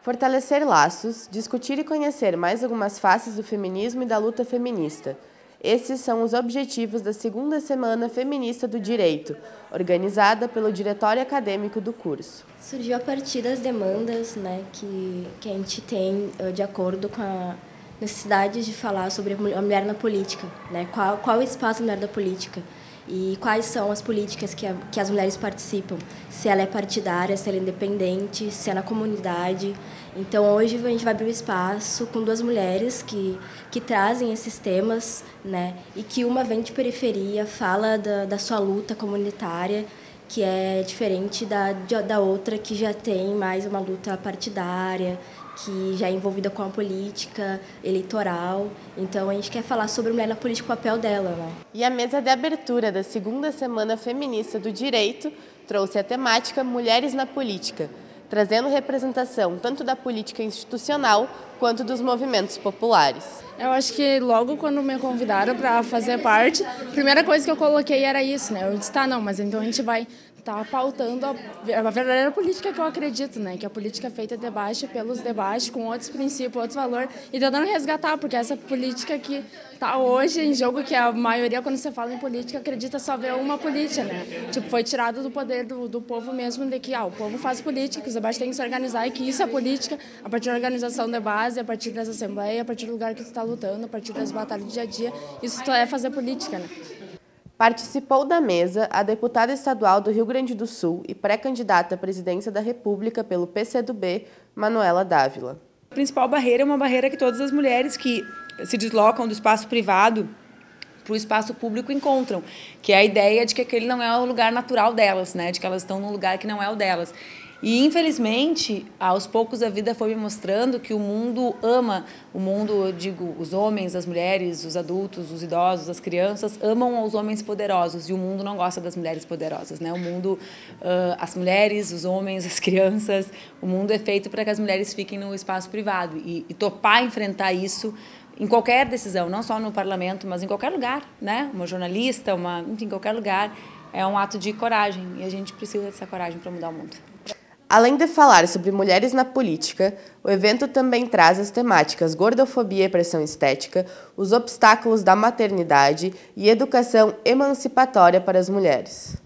Fortalecer laços, discutir e conhecer mais algumas faces do feminismo e da luta feminista. Esses são os objetivos da segunda Semana Feminista do Direito, organizada pelo Diretório Acadêmico do curso. Surgiu a partir das demandas, que a gente tem de acordo com a necessidade de falar sobre a mulher na política, qual o espaço da mulher da política e quais são as políticas que as mulheres participam, se ela é partidária, se ela é independente, se é na comunidade. Então, hoje a gente vai abrir um espaço com duas mulheres que trazem esses temas, e que uma vem de periferia, fala da sua luta comunitária, que é diferente da outra, que já tem mais uma luta partidária, que já é envolvida com a política eleitoral. Então, a gente quer falar sobre a mulher na política, o papel dela. E a mesa de abertura da segunda Semana Feminista do Direito trouxe a temática Mulheres na Política, trazendo representação tanto da política institucional quanto dos movimentos populares. Eu acho que logo quando me convidaram para fazer parte, a primeira coisa que eu coloquei era isso, Eu disse, mas então a gente vai estar pautando a verdadeira política que eu acredito, que a política é feita de baixo pelos de baixo, com outros princípios, outros valores, e tentando resgatar, porque essa política que está hoje em jogo, que a maioria, quando você fala em política, acredita só ver uma política, foi tirado do poder do povo mesmo, de que o povo faz política, que os de baixo têm que se organizar, e que isso é política, a partir da organização de base, a partir das assembleias, a partir do lugar que você está lutando, a partir das batalhas do dia a dia, isso é fazer política, Participou da mesa a deputada estadual do Rio Grande do Sul e pré-candidata à presidência da República pelo PCdoB, Manuela Dávila. A principal barreira é uma barreira que todas as mulheres que se deslocam do espaço privado para o espaço público encontram, que é a ideia de que aquele não é o lugar natural delas, de que elas estão num lugar que não é o delas. E, infelizmente, aos poucos a vida foi me mostrando que o mundo ama, eu digo, os homens, as mulheres, os adultos, os idosos, as crianças, amam os homens poderosos, e o mundo não gosta das mulheres poderosas, O mundo, as mulheres, os homens, as crianças, o mundo é feito para que as mulheres fiquem no espaço privado, e topar enfrentar isso em qualquer decisão, não só no parlamento, mas em qualquer lugar, Uma jornalista, enfim, qualquer lugar, é um ato de coragem, e a gente precisa dessa coragem para mudar o mundo. Além de falar sobre mulheres na política, o evento também traz as temáticas gordofobia e pressão estética, os obstáculos da maternidade e educação emancipatória para as mulheres.